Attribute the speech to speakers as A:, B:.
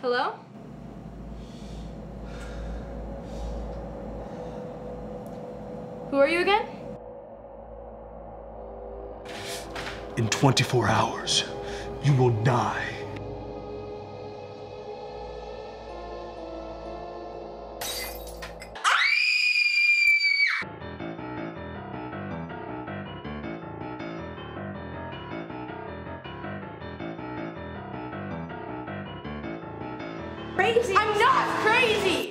A: Hello? Who are you again?
B: In 24 hours, you will die.
A: Crazy. I'm not crazy!